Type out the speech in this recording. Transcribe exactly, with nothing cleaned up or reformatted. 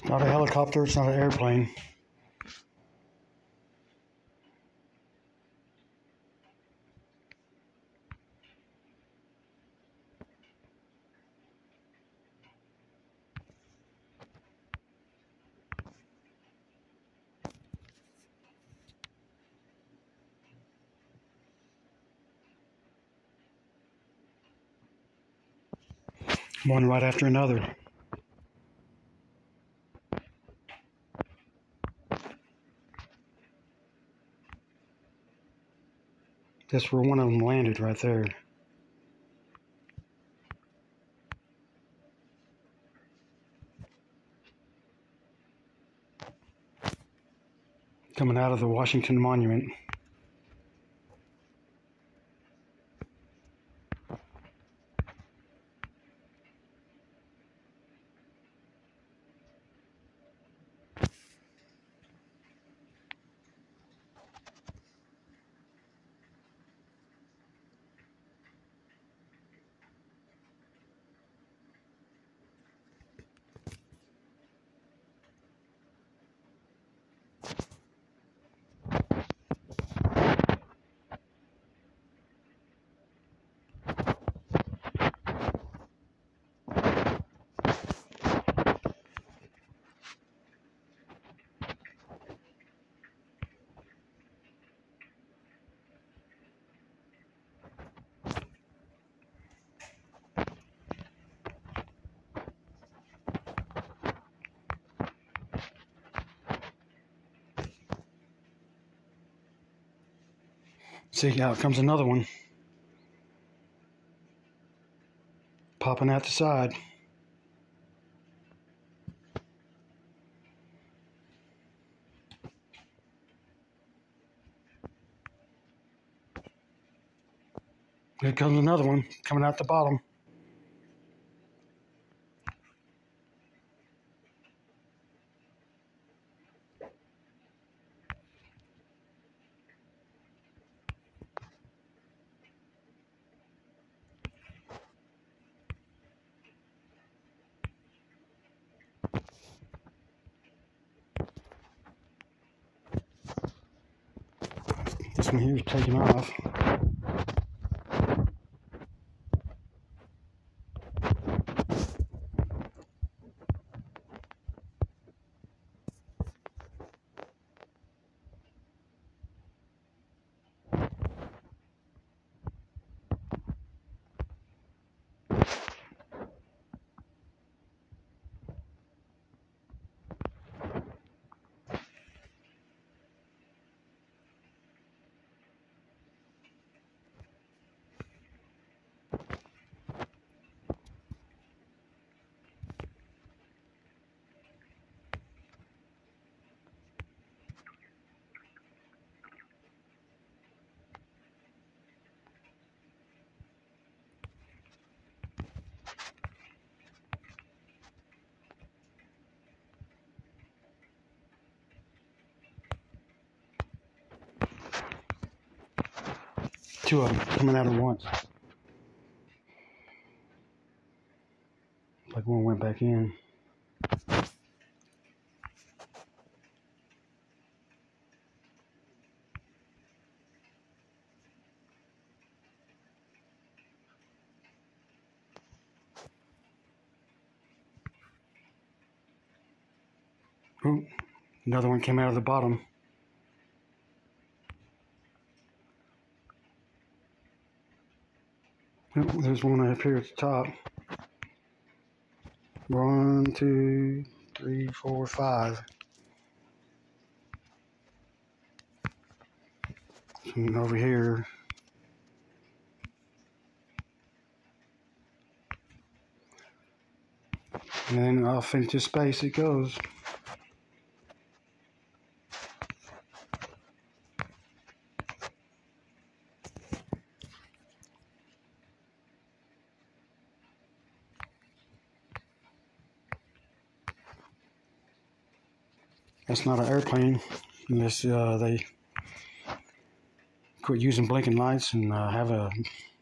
Not a helicopter, it's not an airplane. One right after another. That's where one of them landed, right there. Coming out of the Washington Monument. See, out comes another one. Popping out the side. Here comes another one, coming out the bottom. This one here is taking off. Two of them coming out at once. Like one went back in. Ooh, another one came out of the bottom. Ooh, there's one up here at the top. One, two, three, four, five. And over here. And then off into space it goes. That's not an airplane unless uh, they quit using blinking lights and uh, have a